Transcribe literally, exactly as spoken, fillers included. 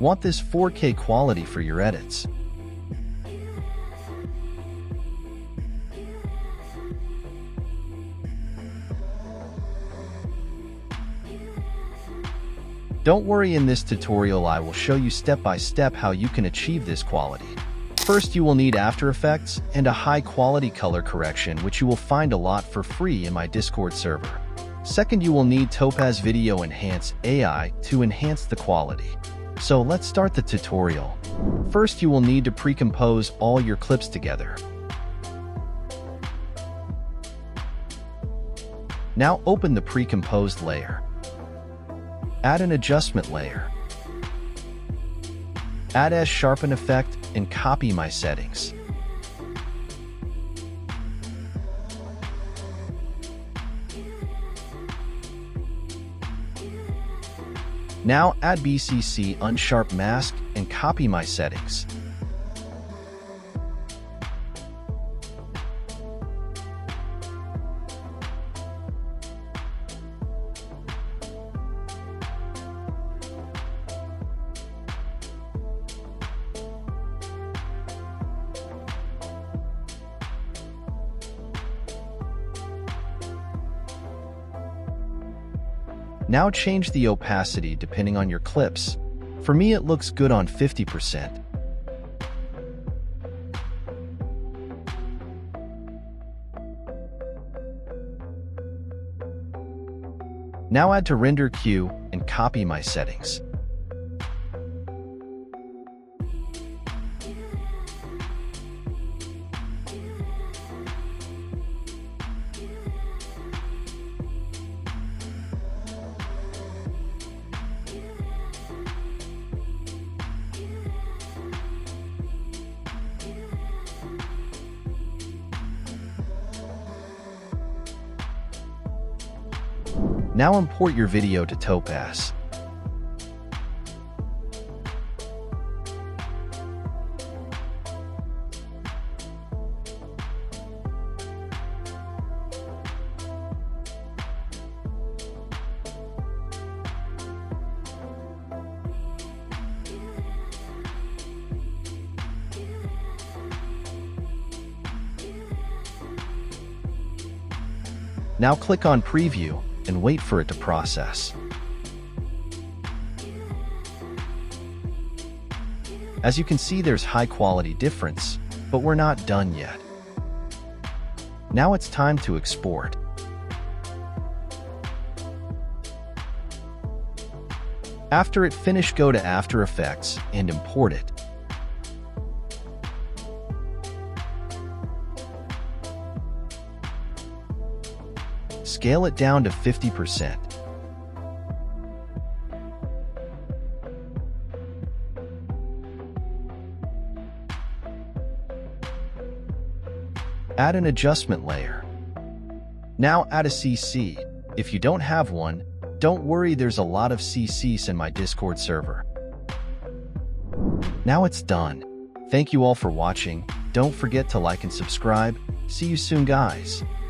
Want this four K quality for your edits. Don't worry, in this tutorial I will show you step by step how you can achieve this quality. First, you will need After Effects and a high quality color correction, which you will find a lot for free in my Discord server. Second, you will need Topaz Video Enhance A I to enhance the quality. So let's start the tutorial. First, you will need to pre-compose all your clips together. Now open the pre-composed layer. Add an adjustment layer. Add as sharpen effect and copy my settings. Now add B C C unsharp mask and copy my settings. Now change the opacity depending on your clips. For me, it looks good on fifty percent. Now add to render queue and copy my settings. Now import your video to Topaz. Now click on Preview and wait for it to process. As you can see, there's high quality difference, but we're not done yet. Now it's time to export. After it finished, go to After Effects and import it. Scale it down to fifty percent. Add an adjustment layer. Now add a C C. If you don't have one, don't worry, there's a lot of C Cs in my Discord server. Now it's done. Thank you all for watching. Don't forget to like and subscribe. See you soon, guys.